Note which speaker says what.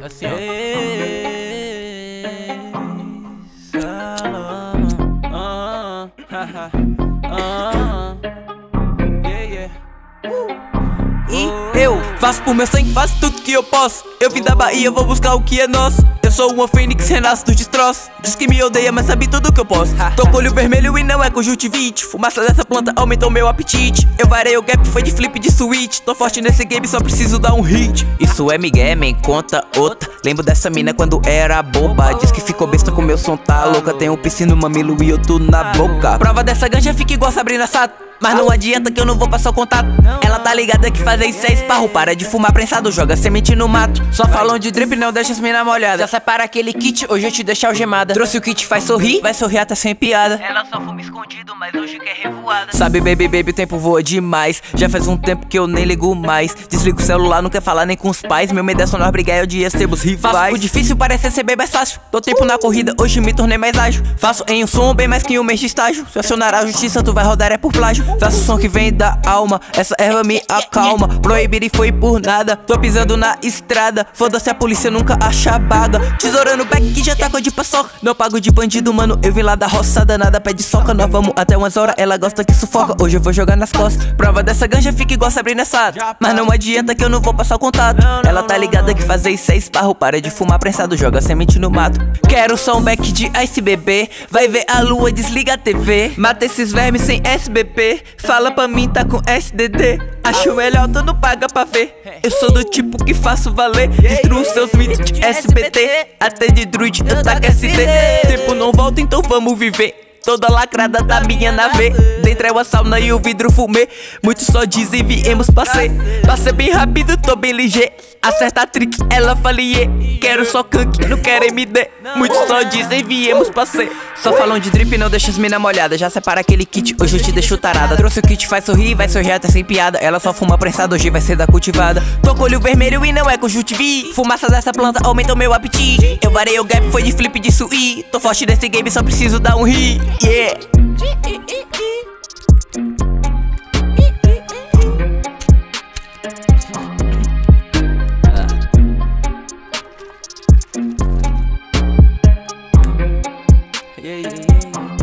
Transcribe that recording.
Speaker 1: Assim, ó.
Speaker 2: E eu faço por meu sangue, faço tudo que eu posso. Eu vim da Bahia, vou buscar o que é nosso. Eu sou uma fênix, renasço do destroço. Diz que me odeia, mas sabe tudo que eu posso. Tô com olho vermelho e não é conjuntivite. Fumaça dessa planta aumentou meu apetite. Eu varei o gap, foi de flip de switch. Tô forte nesse game, só preciso dar um hit. Isso é migué, man, conta outra. Lembro dessa mina quando era boba. Diz que ficou besta com meu som, tá louca. Tem um piscino, mamilo e eu tô na boca. Prova dessa ganja fica igual Sabrina Sato. Mas não adianta que eu não vou passar o contato. Ela tá ligada que fazer isso é esparro. Para de fumar prensado, joga semente no mato. Só falam de drip, não deixa as mina molhada. Já separa aquele kit, hoje eu te deixo algemada. Trouxe o kit, faz sorrir, vai sorrir até sem piada. Ela só fuma escondido, mas hoje quer revoada. Sabe, baby, o tempo voa demais. Já faz um tempo que eu nem ligo mais. Desligo o celular, não quer falar nem com os pais. Meu medo é só nós brigar e o dia sermos rivais. Faço o difícil, parece ser bem mais fácil. Tô tempo na corrida, hoje me tornei mais ágil. Faço em um som bem mais que um mês de estágio. Se acionar a justiça, tu vai rodar é por plágio. Faço som que vem da alma, essa erva me acalma. Proibir e foi por nada, tô pisando na estrada. Foda-se a polícia, nunca acha baga. Tesourando back que já tá com de paçoca. Não pago de bandido, mano, eu vim lá da roça. Danada pede soca, nós vamos até umas horas. Ela gosta que sufoca, hoje eu vou jogar nas costas. Prova dessa ganja fica igual Sabrina Sato. Mas não adianta que eu não vou passar o contato. Ela tá ligada que fazer isso é esparro. Para de fumar prensado, joga semente no mato. Quero só um back de Ice bebê. Vai ver a lua, desliga a TV. Mata esses vermes sem SBP. Fala pra mim, tá com SDD. Acho melhor tu não paga pra ver. Eu sou do tipo que faço valer. Destruo seus mitos de SBT. Até de druid eu taco SD. Tempo não volta, então vamos viver. Toda lacrada da minha nave. Dentro é uma sauna e o vidro fumê. Muitos só dizem viemos passei. Passei bem rápido, tô bem ligeiro. Acerta a trick, ela falie. Quero só canque, não quero MD. Muitos só dizem viemos passei. Só falam de drip, não deixa as mina molhada. Já separa aquele kit, hoje eu te deixo tarada. Trouxe o kit, faz sorrir, vai sorrir até sem piada. Ela só fuma prensado, hoje vai ser da cultivada. Tô com olho vermelho e não é conjuntivite. Fumaça dessa planta aumentou meu apetite. Eu varei o gap, foi de flip de switch. Tô forte nesse game, só preciso dar um hit. Yeah. Yeah.